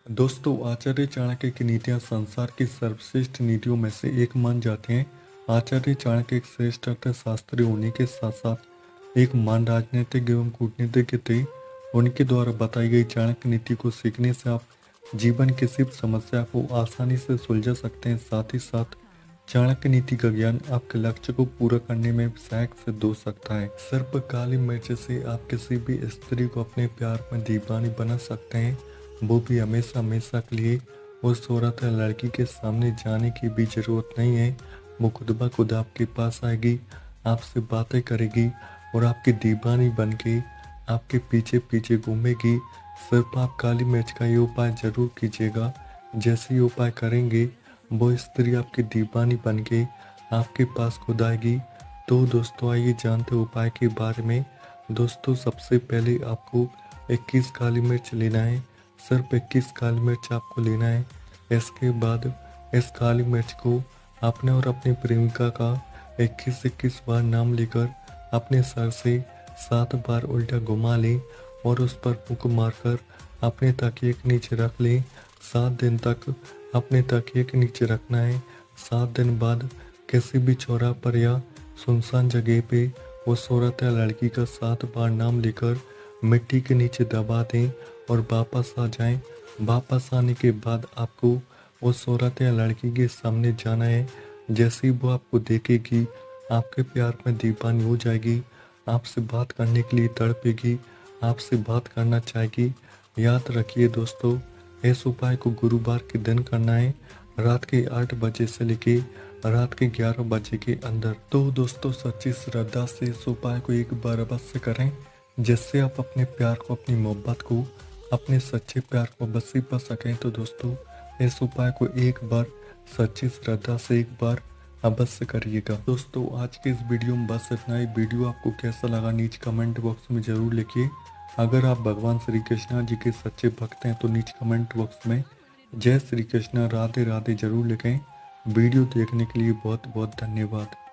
दोस्तों, आचार्य चाणक्य की नीतियां संसार की सर्वश्रेष्ठ नीतियों में से एक मान जाती हैं। आचार्य चाणक्य एक श्रेष्ठ अर्थशास्त्री होने के साथ साथ एक महान राजनीतिक एवं कूटनीतिज्ञ थे। उनके द्वारा बताई गई चाणक्य नीति को सीखने से आप जीवन की किसी भी समस्या को आसानी से सुलझा सकते हैं। साथ ही साथ चाणक्य नीति का ज्ञान आपके लक्ष्य को पूरा करने में सहायक सिद्ध हो सकता है। सर पर काली मिर्च से आप किसी भी स्त्री को अपने प्यार में दीवानी बना सकते हैं, वो भी हमेशा हमेशा के लिए। उस औरत या लड़की के सामने जाने की भी जरूरत नहीं है, वो खुद ब खुद आपके पास आएगी, आपसे बातें करेगी और आपकी दीवानी बन के आपके पीछे पीछे घूमेगी। सिर्फ आप काली मिर्च का ये उपाय जरूर कीजिएगा। जैसे ही उपाय करेंगे वो स्त्री आपकी दीवानी बन के आपके पास खुद आएगी। तो दोस्तों, आइए जानते उपाय के बारे में। दोस्तों, सबसे पहले आपको 21 काली मिर्च लेना है। सिर्फ 21 काली मिर्च आपको लेना है। इसके बाद इस काली मिर्च को अपने और अपनी प्रेमिका का 21-21 बार नाम लेकर अपने सर से 7 बार उल्टा घुमा लें और उस पर फूंक मारकर अपने तकिए के नीचे रख लें। 7 दिन तक अपने तकिए के नीचे रखना है। 7 दिन बाद किसी भी चौराहे पर या सुनसान जगह पे उस औरत या लड़की का 7 बार नाम लेकर मिट्टी के नीचे दबा दें और वापस आ जाएं। वापस आने के बाद आपको उस औरत या लड़की के सामने जाना है। जैसे ही वो आपको देखेगी, आपके प्यार में दीवानी हो जाएगी, आपसे बात करने के लिए तड़पेगी, आपसे बात करना चाहेगी। याद रखिए दोस्तों, इस उपाय को गुरुवार के दिन करना है, रात के 8 बजे से लेके रात के 11 बजे के अंदर। तो दोस्तों, सच्ची श्रद्धा से इस उपाय को एक बार अवश्य करें, जिससे आप अपने प्यार को, अपनी मोहब्बत को, अपने सच्चे प्यार को अवश्य पा सकें। तो दोस्तों, इस उपाय को एक बार सच्ची श्रद्धा से एक बार अवश्य करिएगा। दोस्तों, आज के इस वीडियो में बस इतना ही। वीडियो आपको कैसा लगा नीचे कमेंट बॉक्स में जरूर लिखिए। अगर आप भगवान श्री कृष्णा जी के सच्चे भक्त हैं तो नीचे कमेंट बॉक्स में जय श्री कृष्णा राधे राधे जरूर लिखें। वीडियो देखने के लिए बहुत बहुत धन्यवाद।